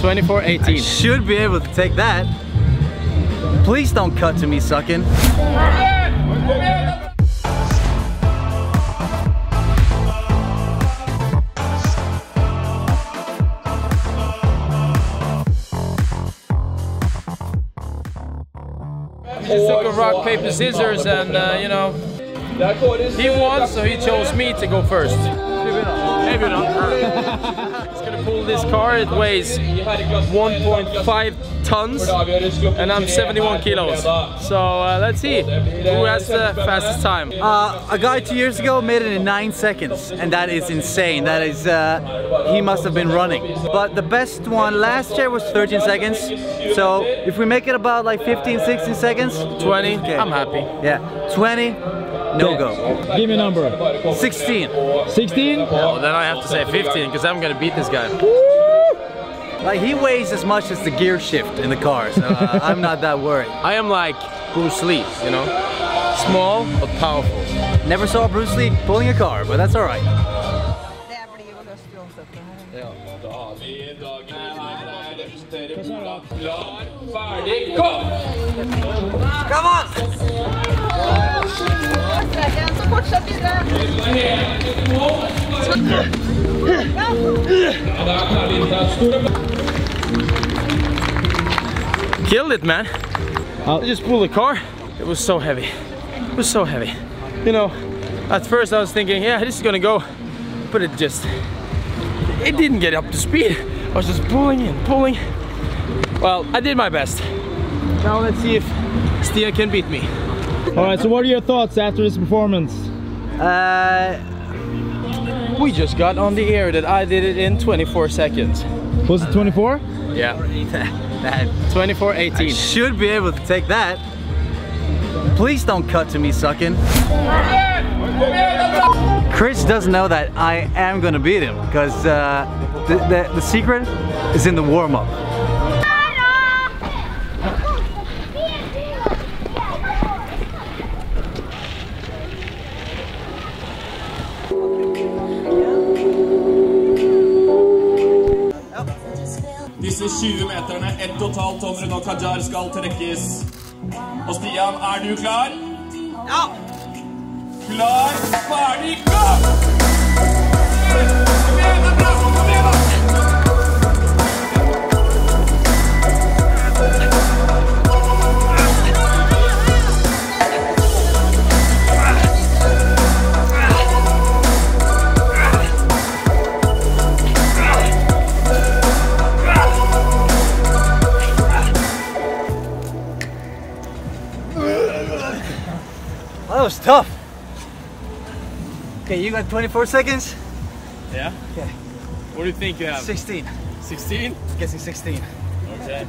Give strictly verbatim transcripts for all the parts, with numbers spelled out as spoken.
twenty-four eighteen. I should be able to take that. Please don't cut to me sucking. We just took a rock, paper, scissors, and uh, you know, he won, so he chose me to go first. Maybe not. He's gonna pull this car. It weighs one point five tons, and I'm seventy-one kilos. So uh, let's see who has the fastest time. Uh, a guy two years ago made it in nine seconds, and that is insane. That is, uh, he must have been running. But the best one last year was thirteen seconds. So if we make it about like fifteen, sixteen seconds, twenty. Okay. I'm happy. Yeah, twenty. No go. Give me a number. sixteen. sixteen? Oh, then I have to say fifteen, because I'm gonna beat this guy. Like, he weighs as much as the gear shift in the car, so uh, I'm not that worried. I am like Bruce Lee, you know? Small but powerful. Never saw Bruce Lee pulling a car, but that's alright. Come on! Killed it, man. I just pulled the car. It was so heavy. It was so heavy. You know, at first I was thinking, yeah, this is gonna go. But it just, it didn't get up to speed. I was just pulling and pulling. Well, I did my best. Now let's see if Stian can beat me. Alright, so what are your thoughts after this performance? Uh, We just got on the air that I did it in twenty-four seconds. Was it twenty-four? Yeah. that, twenty-four I eighteen. should be able to take that. Please don't cut to me sucking. Chris doesn't know that I am gonna beat him, because uh, the, the, the secret is in the warm-up. Disse tjue meterne, ett totalt tommer og Kajar skal trekkes. Og Stian, er du klar? Ja! Klar, ferdig, gå! Kom igjen, det er bra, kom igjen da! That was tough. Okay, you got twenty-four seconds? Yeah? Okay. What do you think you have? sixteen. sixteen? Guessing sixteen. Okay.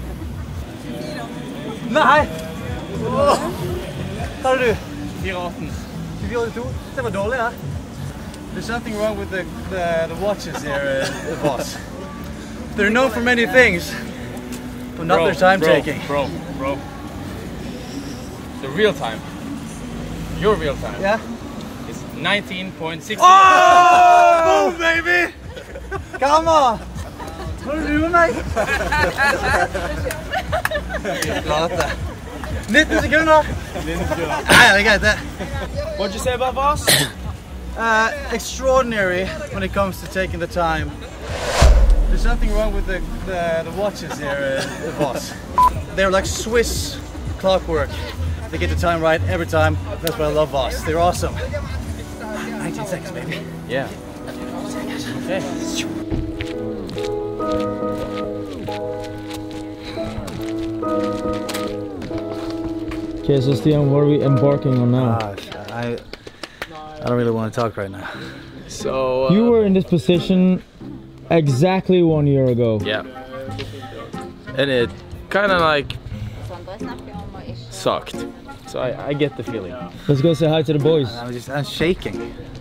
Nei! Åh! Hva er du? fire åtten. tjuefire åttito? Det var dårlig, ja? There's something wrong with the, the, the watches here at Voss. They're known for many things, but not Bro, their time bro, taking. Bro, bro. The real time. Your real time. Yeah? It's nineteen point six. Oh! Boom, baby! Come on! Hva er det du med meg? Late. nitten sekunder! Nei, det er greit det. What'd you say about Voss? Uh, extraordinary when it comes to taking the time. There's something wrong with the, the, the watches here at Voss. They're like Swiss clockwork. They get the time right every time. That's why I love Voss. They're awesome. nineteen seconds, baby. Yeah. Okay. Okay, so Stian, what are we embarking on now? Gosh, I, I don't really want to talk right now. So uh, You were in this position exactly one year ago. yeah, and it kind of like sucked. So I, I get the feeling. Let's go say hi to the boys. I'm just, I'm shaking.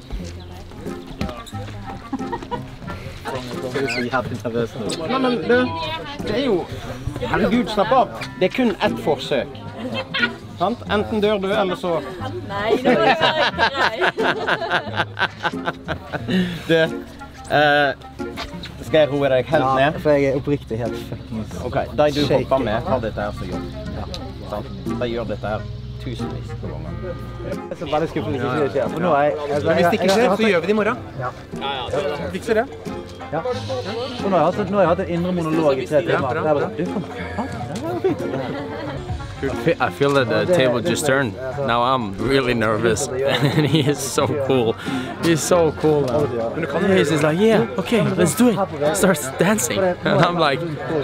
Nei, men det, det er jo, herregud, slapp av. Det er kun ett forsøk. Sant? Enten dør du, eller så... Nei, det var ikke grei. Det, eh, Skal jeg roe deg helt ned? Ja, for jeg er oppriktig helt fuckings Ok, de du hopper med, tar dette her så gjør. Ja. De gjør dette her tusenvis av ganger. Det er så veldig skuffende hvis ikke det skjer. For nå er jeg... Hvis det ikke skjer, så gjør vi det i morgen. Ja. Fikser det. Ja. Og nå har jeg hatt, nå har jeg hatt en indre monolog i tre timer. Det er bare, du, kom. Ja, det var fint. I feel that the table just turned. Now I'm really nervous, and he is so cool. He's so cool now. He's just like, yeah, okay, let's do it. Starts dancing, and I'm like,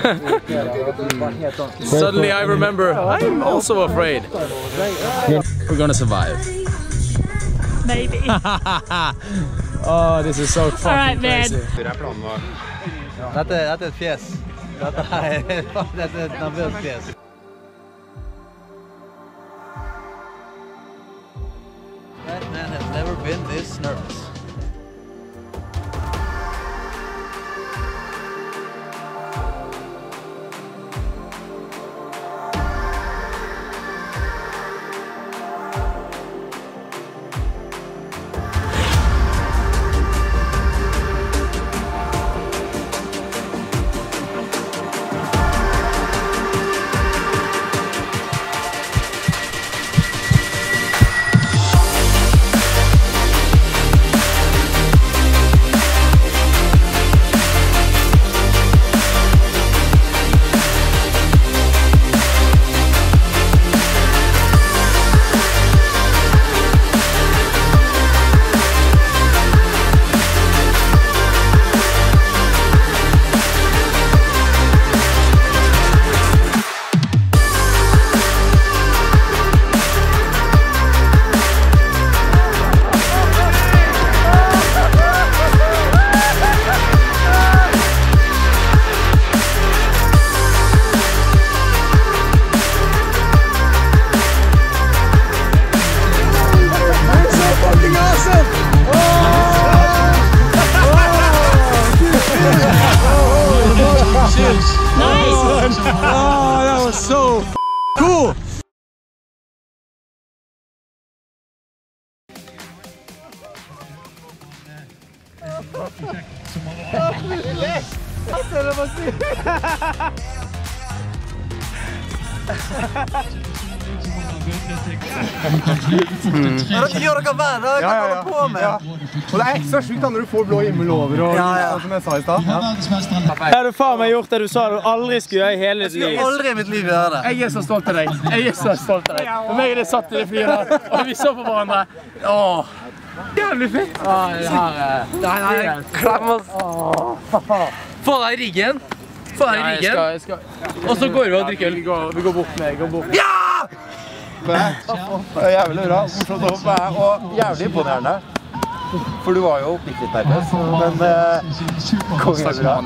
suddenly I remember I'm also afraid. We're gonna survive. Maybe. Oh, this is so fucking Alright, man. crazy. Dette, dette er et fjes. Dette er, dette er et nervøst fjes. That man has never been this nervous. Oh, that was so cool! Dere gjør dere hver dag, hva holder på med? Og det er ekstra sjukt når du får blå himmel over og som jeg sa i stad. Her har du faen meg gjort det du sa du aldri skulle gjøre i hele ditt liv. Jeg skal aldri i mitt liv gjøre det. Jeg er så stolt av deg. Jeg er så stolt av deg. Og meg og det satt i det flyet, og vi så på hverandre. Åh, jævlig fint. Åh, det her er... Nei, nei, klem oss. Få deg i ryggen. Få deg i Nei, jeg ryggen. skal, jeg skal. Og så går vi og drikker øl. Vi går, vi går bort med, vi går bort. Ja! Det er jævlig bra, morsomt å hoppe og jævlig imponerende. For du var jo bitte litt nervøs, men kongen er bra.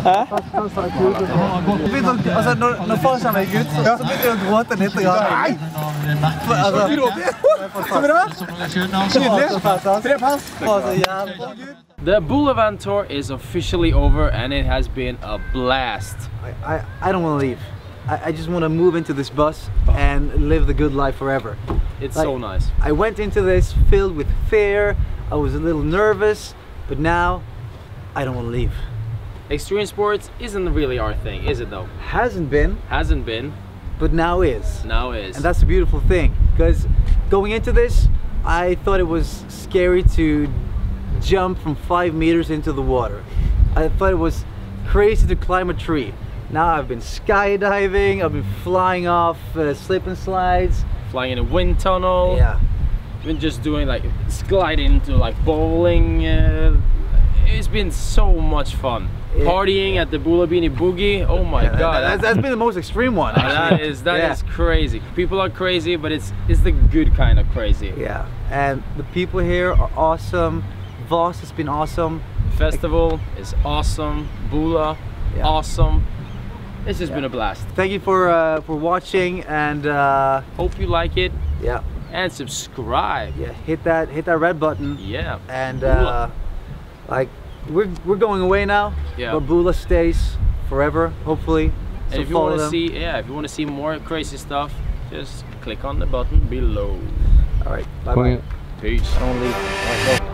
Altså, når, når farsan gikk ut, så, så begynte jeg å gråte litt. Nei! Altså, Så bra! Nydelig! Tre pass! The Bula Van Tour is officially over, and it has been a blast. I, I, I don't want to leave. I, I just want to move into this bus and live the good life forever. It's Like, so nice. I went into this filled with fear. I was a little nervous, but now I don't want to leave. Extreme sports isn't really our thing, is it though? Hasn't been, Hasn't been, but now is. now is. And that's the beautiful thing, because going into this, I thought it was scary to jump from five meters into the water. I thought it was crazy to climb a tree. Now I've been skydiving, I've been flying off uh, slip and slides. Flying in a wind tunnel. Yeah. Been just doing like gliding into like bowling. Uh, it's been so much fun. Yeah. Partying at the Bula Boogie. Oh my Yeah, god. That's, that's been the most extreme one. Actually. That is that Yeah. is crazy. People are crazy, but it's it's the good kind of crazy. Yeah, and the people here are awesome. Voss has been awesome. Festival is awesome. Bula, Yeah. awesome. It's just been a blast. Thank you for uh, for watching, and uh, Hope you like it yeah, and subscribe. yeah, hit that hit that red button. Yeah. And Bula. uh, like we're we're going away now, Yeah. but Bula stays forever, hopefully. So And if you follow want to them. see, yeah, if you want to see more crazy stuff, just click on the button below. All right, bye bye. Peace. Don't leave. All right, go.